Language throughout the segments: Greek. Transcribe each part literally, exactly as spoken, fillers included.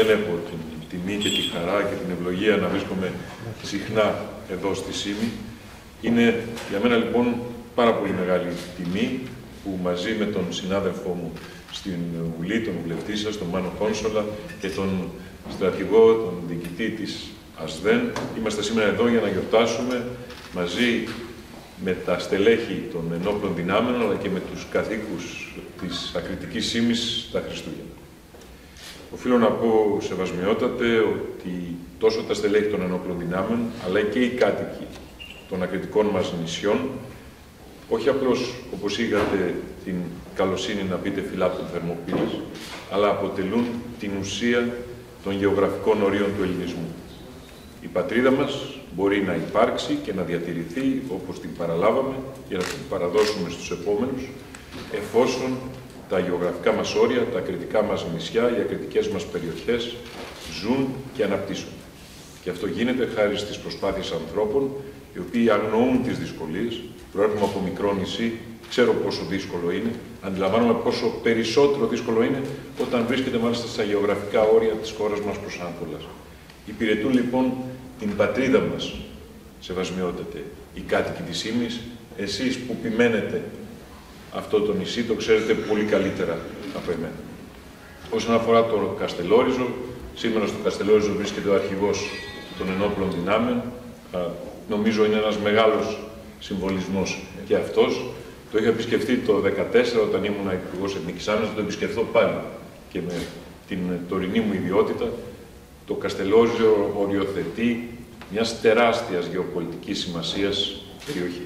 δεν έχω την τιμή και τη χαρά και την ευλογία να βρίσκομαι συχνά εδώ στη Σύμη. Είναι για μένα λοιπόν πάρα πολύ μεγάλη τιμή που μαζί με τον συνάδελφό μου στην Βουλή, τον βουλευτή σας, τον Μάνο Κόνσολα και τον στρατηγό, τον διοικητή της ΑΣΔΕΝ, είμαστε σήμερα εδώ για να γιορτάσουμε μαζί με τα στελέχη των ενόπλων δυνάμεων αλλά και με τους κατοίκους της ακριτικής Σύμης τα Χριστούγεννα. Οφείλω να πω, σεβασμιότατε, ότι τόσο τα στελέχη των ενόπλων δυνάμεων αλλά και οι κάτοικοι των ακριτικών μας νησιών, όχι απλώς, όπως είχατε την καλοσύνη να πείτε, φυλάπτων Θερμοπύλης, αλλά αποτελούν την ουσία των γεωγραφικών ορίων του ελληνισμού. Η πατρίδα μας μπορεί να υπάρξει και να διατηρηθεί όπως την παραλάβαμε για να την παραδώσουμε στους επόμενους, εφόσον τα γεωγραφικά μας όρια, τα ακριτικά μας νησιά, οι ακριτικές μας περιοχές ζουν και αναπτύσσονται. Και αυτό γίνεται χάρη στις προσπάθειες ανθρώπων, οι οποίοι αγνοούν τις δυσκολίες. Προέρχομαι από μικρό νησί, ξέρω πόσο δύσκολο είναι, αντιλαμβάνομαι πόσο περισσότερο δύσκολο είναι όταν βρίσκεται μάλιστα στα γεωγραφικά όρια της χώρας μας προς Ανατολάς. Υπηρετούν λοιπόν την πατρίδα μας, σεβασμιότατε, οι κάτοικοι της Σύμης. Εσείς που επιμένετε αυτό το νησί το ξέρετε πολύ καλύτερα από εμένα. Όσον αφορά το Καστελόριζο, σήμερα στο Καστελόριζο βρίσκεται ο αρχηγός των ενόπλων δυνάμεων. Νομίζω είναι ένας μεγάλος συμβολισμός και αυτός. Το είχα επισκεφτεί το δύο χιλιάδες δεκατέσσερα όταν ήμουν υπουργός Εθνικής Άμυνας, θα το επισκεφθώ πάλι και με την τωρινή μου ιδιότητα. Το Καστελόριζο οριοθετεί μιας τεράστιας γεωπολιτικής σημασίας περιοχή.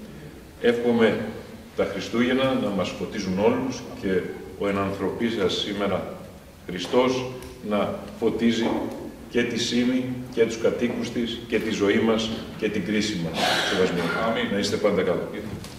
Εύχομαι τα Χριστούγεννα να μας φωτίζουν όλους και ο ενανθρωπής σας σήμερα Χριστός να φωτίζει και τη Σύμη και τους κατοίκους της και τη ζωή μας και την κρίση μας. Σεβασμό. Να είστε πάντα καλά.